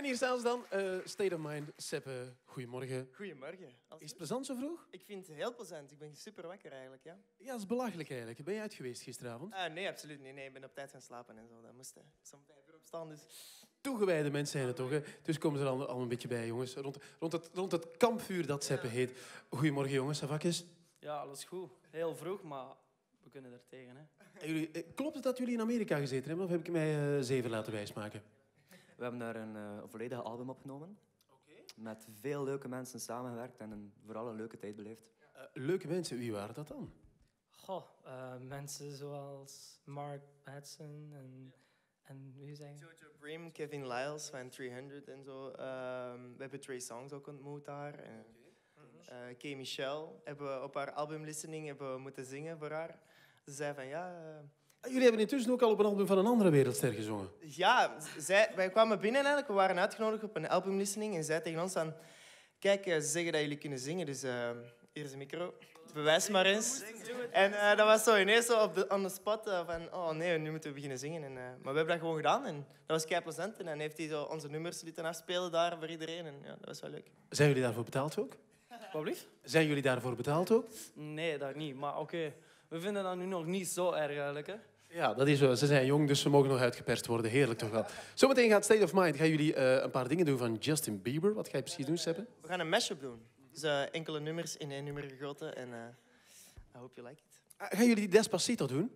hier staan ze dan. State of Mind. Seppe, goedemorgen. Goedemorgen. Is het plezant zo vroeg? Ik vind het heel plezant. Ik ben super wakker eigenlijk, ja. Ja, dat is belachelijk eigenlijk. Ben je uit geweest gisteravond? Nee, absoluut niet. Nee, ik ben op tijd gaan slapen en zo. Dat moest. Soms 5 uur opstaan, dus... Toegewijde mensen zijn het toch, hè? Dus komen ze er al een beetje bij, jongens. Rond het kampvuur dat Seppe heet. Goedemorgen, jongens. Savakjes. Ja, alles goed. Heel vroeg, maar we kunnen er tegen. Hè. En jullie, klopt het dat jullie in Amerika gezeten hebben? Of heb ik mij zeven laten wijsmaken? We hebben daar een volledige album opgenomen. Met veel leuke mensen samengewerkt en vooral een leuke tijd beleefd. Leuke mensen, wie waren dat dan? Goh, mensen zoals Mark Batson en wie zijn? Jojo Brim, Kevin Lyles van 300 en zo. We hebben Trey Songz ook ontmoet daar. Kay Michelle hebben we op haar albumlistening hebben we moeten zingen voor haar. Ze zei van ja... Jullie hebben intussen ook al op een album van een andere wereldster gezongen. Ja, wij kwamen binnen eigenlijk. We waren uitgenodigd op een albumlistening en zij tegen ons van... Kijk, ze zeggen dat jullie kunnen zingen, dus hier is een micro. Bewijs maar eens. En dat was zo ineens zo on the spot van... Oh nee, nu moeten we beginnen zingen. Maar we hebben dat gewoon gedaan en dat was kei plezant. En dan heeft hij zo onze nummers lieten afspelen daar voor iedereen. En ja, dat was wel leuk. Zijn jullie daarvoor betaald ook? Wat blieft? Zijn jullie daarvoor betaald ook? Nee, dat niet. Maar oké, we vinden dat nu nog niet zo erg eigenlijk. Hè. Ja, dat is zo. Ze zijn jong, dus ze mogen nog uitgeperst worden. Heerlijk toch wel. Zometeen gaat State of Mind. Gaan jullie een paar dingen doen van Justin Bieber. Wat ga je precies doen, Seppe? We gaan een mashup doen. Dus enkele nummers in één nummer gegoten. En I hope you like it. Gaan jullie Despacito doen?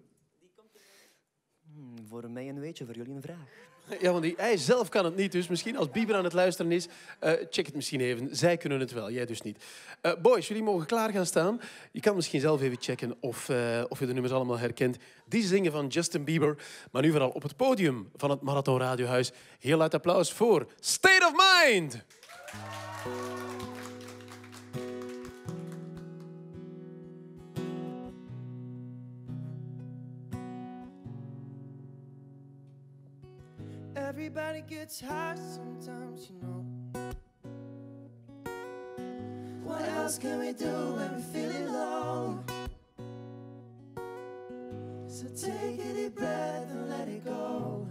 Voor mij een weetje, voor jullie een vraag. Ja, want hij zelf kan het niet, dus misschien als Bieber aan het luisteren is, check het misschien even. Zij kunnen het wel, jij dus niet. Boys, jullie mogen klaar gaan staan. Je kan misschien zelf even checken of je de nummers allemaal herkent. Die zingen van Justin Bieber, maar nu vooral op het podium van het Marathon Radiohuis. Heel luid applaus voor State of Mind! Everybody gets high sometimes, you know. What else can we do when we're feeling low? So take a deep breath and let it go.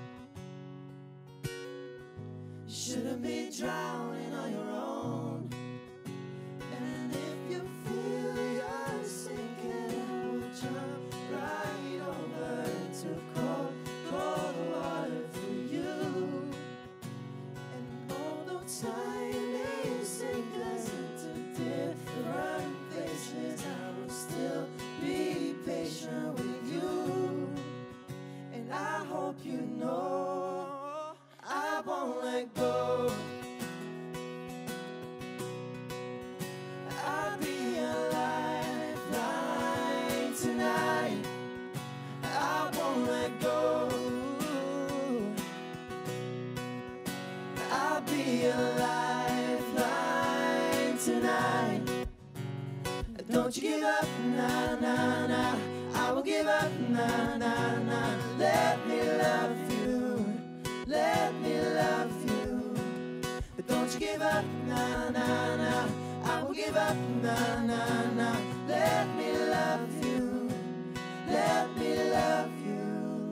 You shouldn't be drowning on your own. And if you feel you're sinking, we'll jump right over into cold, cold water for you. And although time may sink us into different places, I will still be patient with you. And I hope you know I won't let go. I'll be a lifeline tonight. I won't let go. I'll be a lifeline tonight. Don't you give up, nah, nah, nah. I won't give up, nah, nah, nah. Let me love you, let me love you. But don't you give up, nah, nah, nah. I won't give up, nah, nah, nah. Let me love you, let me love you.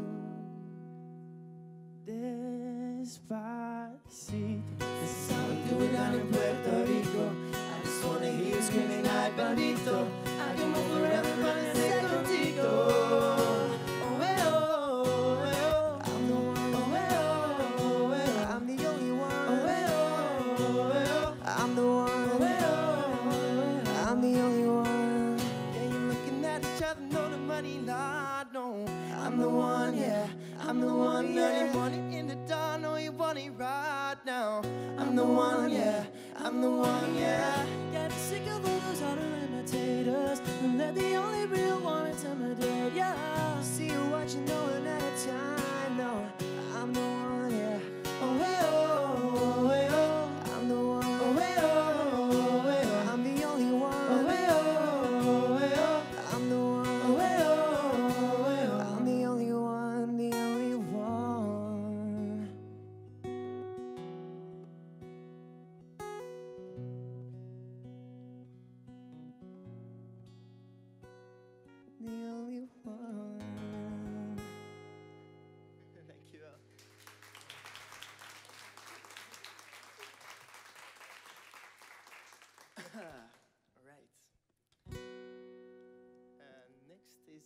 Despacito. This is how we do it down in Puerto Rico. I just wanna hear you screaming, ay, bandito. I can move forever, but it's contigo. Oh, eh, oh, eh, oh. I'm the one. Oh, eh, oh, eh, oh. I'm the only one. Oh, eh, oh, eh, oh. I'm the one. Oh, eh, oh, I'm the only one. Yeah, you're looking at each other, know the money, Lord, no. I'm the one, yeah. I'm the one, yeah. You want it in the dark, know you want it right now. I'm the one, yeah. I'm the one, yeah. Get sick of all those other imitators and let the only real one intimidate, yeah. See you watching, no one at a time, no. I'm the one, yeah. Oh, hey, oh, hey, oh. I'm the one. Oh, hey, oh, hey, oh. I'm the only one. Oh, hey, oh, hey, oh. I'm the one. Oh, hey, oh, hey, oh. I'm the only one, the only one. The only one. Dankjewel.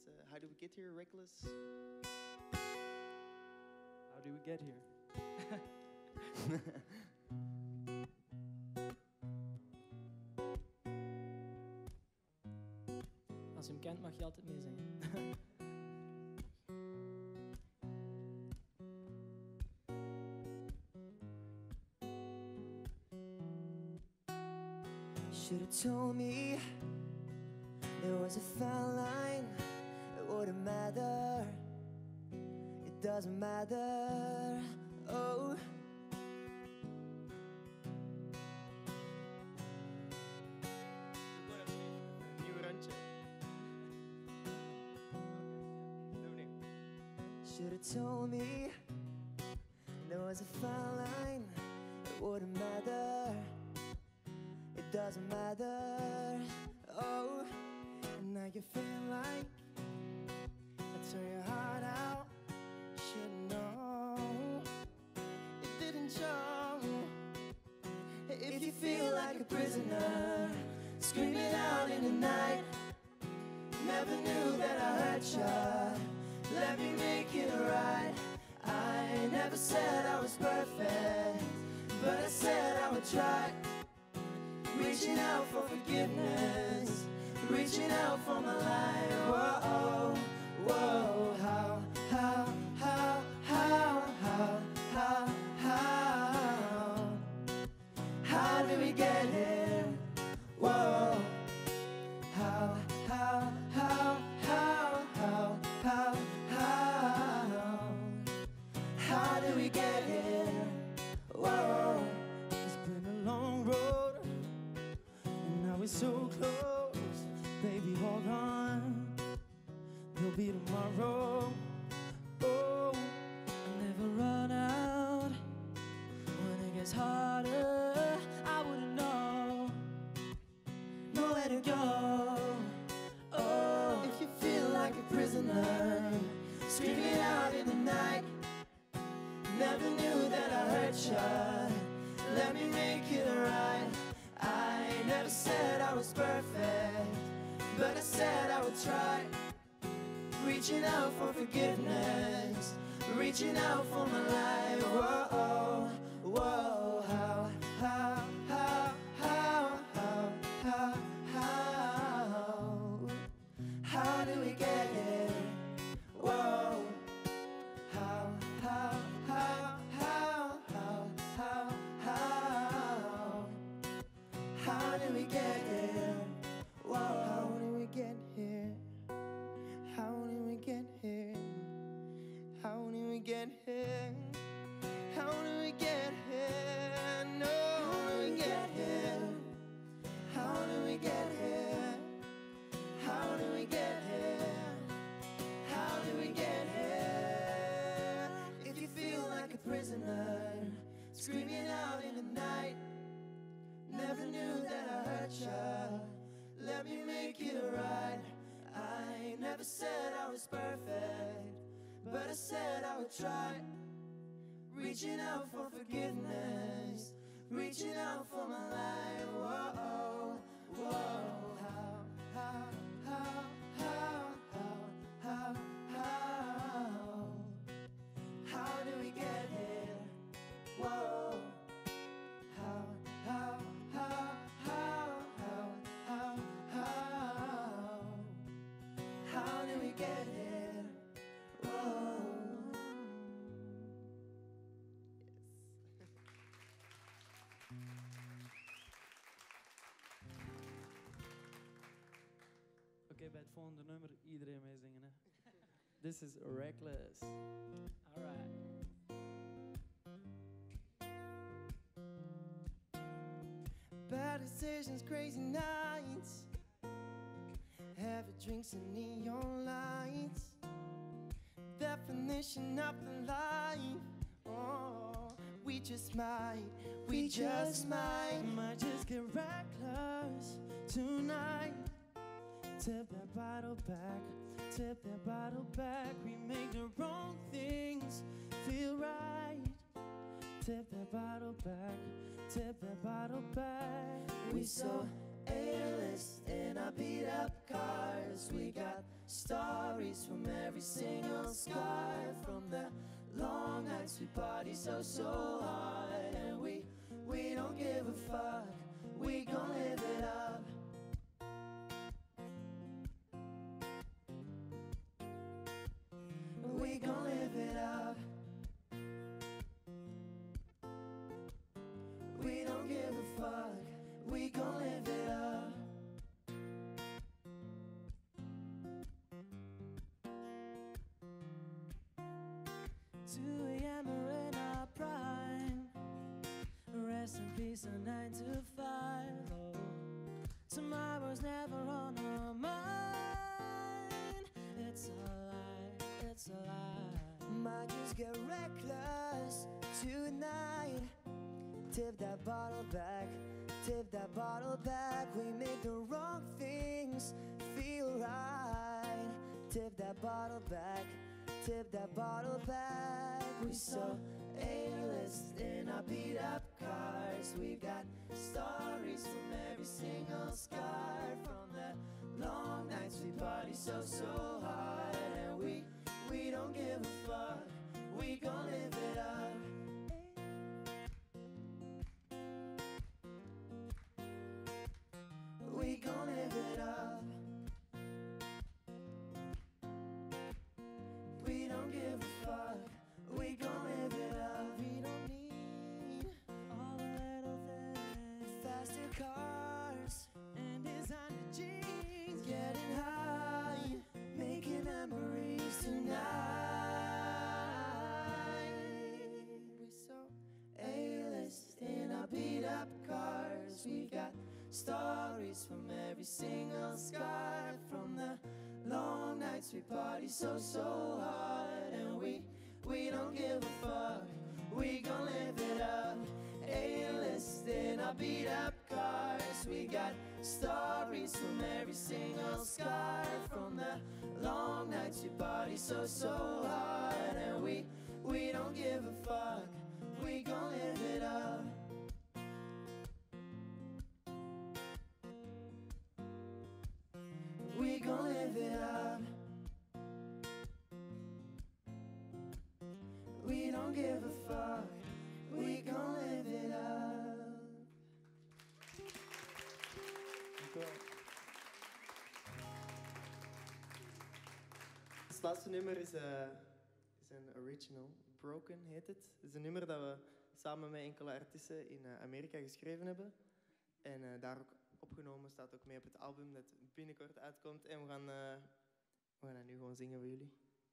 It's How Do We Get Here, Reckless. How do we get here? Als je hem kent, mag je altijd meezingen. Should've told me there was a fine line. It wouldn't matter. It doesn't matter. Oh. Nieuw randje. Opnieuw. Should've told me there was a fine line. It wouldn't matter. It doesn't matter. Oh, and now you feel like I tore your heart out. Should've known it didn't show. If you feel like a prisoner, screaming out in the night. Never knew that I hurt you. Let me make it right. I never said I was perfect, but I said I would try. Reaching out for forgiveness, reaching out for my life. Whoa, whoa, how do we get here? Whoa, how do we get here? Whoa, it's been a long road, and now we're so close. Baby, hold on, there'll be tomorrow. Oh, I never run out. When it gets harder, I wouldn't know nowhere to go. Oh, if you feel like a prisoner, screaming out in the night. Never knew that I hurt you. Let me make it right. I never said I was perfect, but I said I would try. Reaching out for forgiveness, reaching out for my life. Whoa, whoa, how do we get here? Whoa, how do we get here? Whoa, how do we get here? How did we get here? How did we get here? How did we get here? No, how did we get here? How did we get here? How did we get here? How did we get here? If you feel like a prisoner, screaming out in the night. Never knew that I hurt you. Let me make it right. I never said I was perfect, but I said I would try. Reaching out for forgiveness, reaching out for my life. Whoa, whoa, how do we get here? Whoa, how do we get here? Whoa. Oké, bij het volgende nummer iedereen meezingen. Hè. This is Reckless. Alright. Bad decisions, crazy nights, heavy drinks and neon lights. Definition of the life. Oh, we just might just get reckless tonight. Tip that bottle back, tip that bottle back. We make the wrong things feel right. Tip that bottle back, tip that bottle back. We so A-list in our beat up cars. We got stories from every single scar, from the long nights we party so hard, and we don't give a fuck, we gon' live it up. We gon' live it up. We don't give a fuck, we gon' live it up. 2 a.m. we're in our prime. Rest in peace on 9 to 5. Oh, tomorrow's never on our mind. It's a lie, it's a lie. Might just get reckless tonight. Tip that bottle back, tip that bottle back. We made the wrong things feel right. Tip that bottle back, tip that bottle back. We so A-list in our beat up cars. We got stories from every single scar, from the long nights we party so hard, and we don't give a fuck, we gon' live it up. We gon' live it up. We don't give a fuck, we gon' live it up. We don't need all the little things. Faster cars and designer jeans. Getting high, making memories tonight. We so A-list in our beat up cars. We got stories from every single scar, from the long nights we party so hard, and we don't give a fuck, we gon' live it up. A-list in our beat up cars. We got stories from every single scar, from the long nights we party so hard, and we don't give a fuck, we gon' live it up. We gon' live it up. We don't give a fuck, we gon' live it up. Het laatste nummer is een original. Broken heet het. Het is een nummer dat we samen met enkele artiesten in Amerika geschreven hebben. En daar ook opgenomen, staat ook mee op het album dat binnenkort uitkomt. En we gaan dat nu gewoon zingen voor jullie.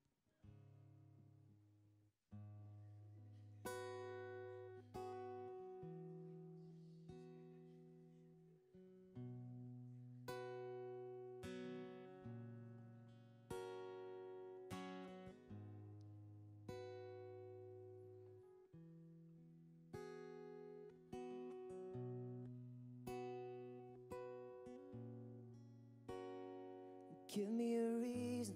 Give me a reason,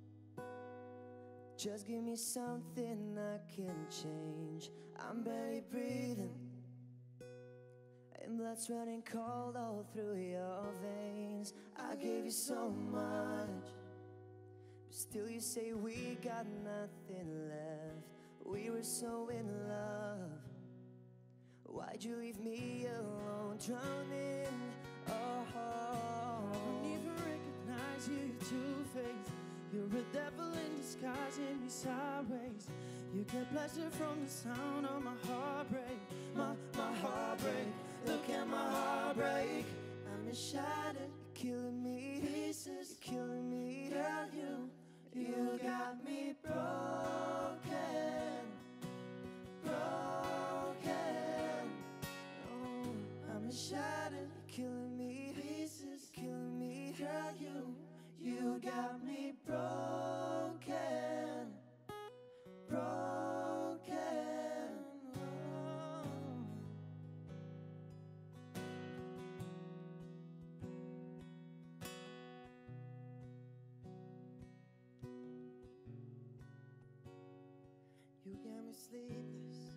just give me something I can change. I'm barely breathing, and blood's running cold all through your veins. I gave you so much, but still you say we got nothing left. We were so in love, why'd you leave me alone, drowning? I don't even recognize you, you're two-faced. You're a devil in disguise in me sideways. You get pleasure from the sound of my heartbreak. My heartbreak, look at my heartbreak. I'm shattered, you're killing me pieces, you're killing me. Girl, you got me broken, broken. Oh, I'm shattered, you're killing me pieces, you're killing me. Girl, you got me broken, broken. Oh. You got me sleepless,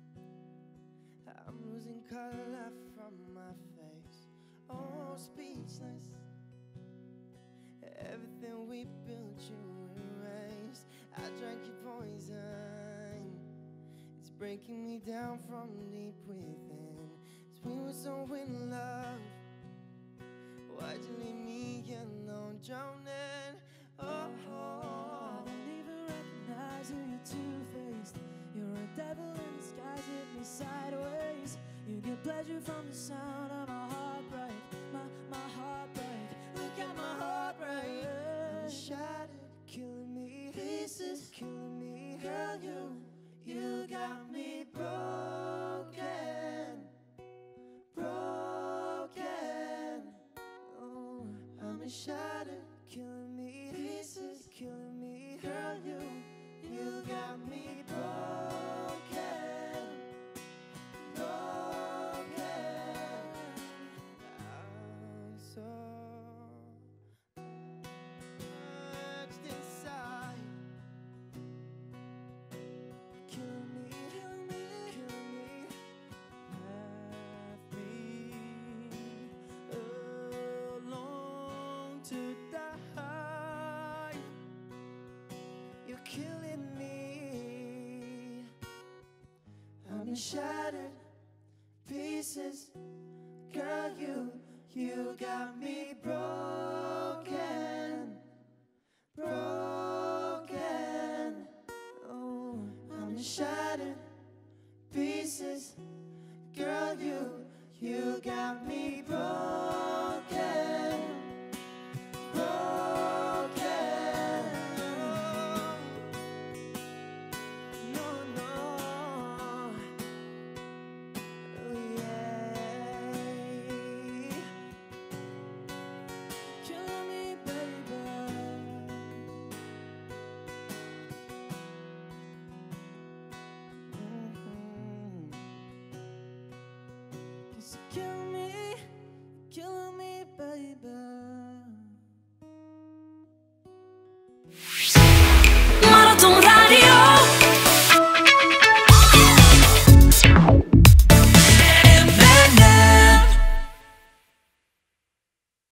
I'm losing color from my face. Oh, speechless, Everything we built you erased. I drank your poison. It's breaking me down from deep within. As we were so in love, why'd you leave me alone, drowning? Oh, I don't even recognize you, you're two-faced. You're a devil in disguise, hit me sideways. You get pleasure from the sound of my heart break. My heart break. Look at my heart break. I'm shattered, killing me pieces, killing me. Girl, you got me broken. Broken. Oh, I'm shattered, killing me pieces, killing me. Girl, you got me broken. Broken. I'm so much inside, killing me, killing me, killing me. Left me alone to die. You're killing me. I'm in shattered pieces. Girl, you got me broken. Broken. Oh, I'm in shattered pieces. Girl, you got me broken. Broken. No, no. Oh, yeah. Kill me, baby. Mhm. 'Cause you kill